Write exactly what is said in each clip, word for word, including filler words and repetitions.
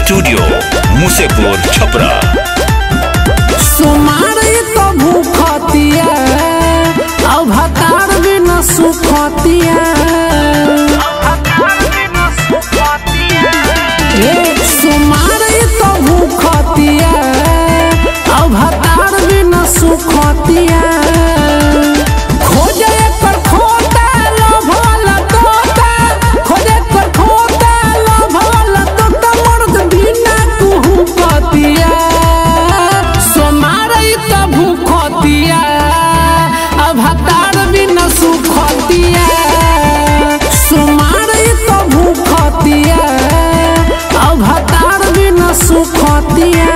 Studio Musepur Chhapra. सोमार तो भूखतिया अब हतार भी न सुखतिया। सोमार तो भूखतिया अब हतार भी न सुखतिया। खोजे कर खोता लोभल तोता, खोजे कर खोता लोभल तोता, मर्द बिना कुहू पतिया। सोमार तो भूखतिया अब हतार भी न सुखतिया। सोमार तो भूखतिया अब हतार भी न सुखतिया।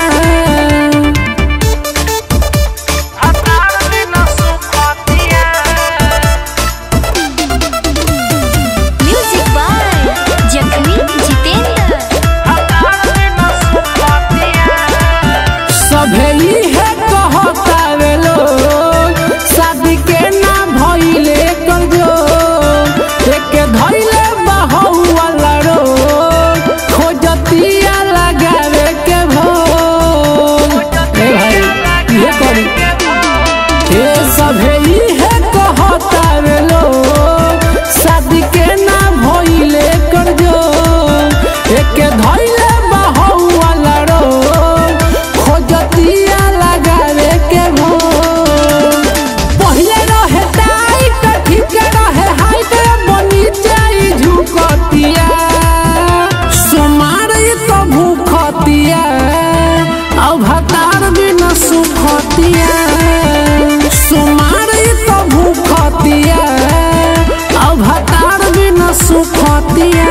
अब हतार भी न सुखतिया। सोमार तो भूखतिया अब हतार भी न सुखतिया।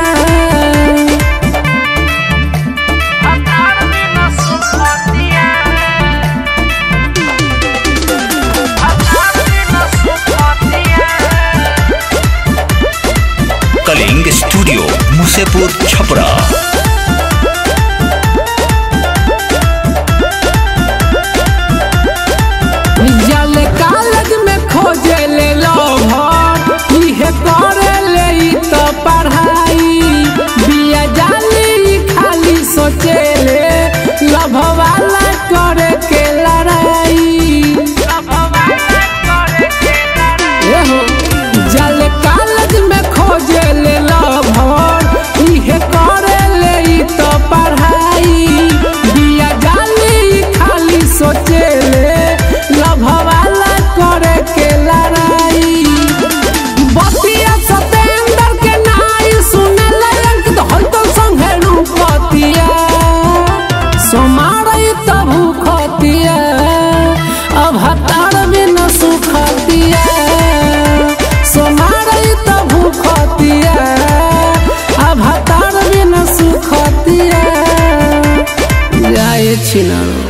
कलिंग स्टूडियो मुसेपुर छपरा। कॉलेज में खोजे ले लोभर इहे करे ले तो पढ़ाई। बिया जाली खाली सोचे ले लभ वाला करे के लड़ाई। जल कॉलेज में खोजे ले लोभर इहे करे ले तो पढ़ाई। बिया जाली खाली सोचे ले लभ वाला करे के लड़ाई। बतिया सतेंद्र के नाई सुने लयंक धल तो संगे रूपतिया। सोमार तो भूखतिया अब हतार भी न सुखतिया। सोमार तो भूखतिया अब हतार भी न सुखतिया। जाए छिना।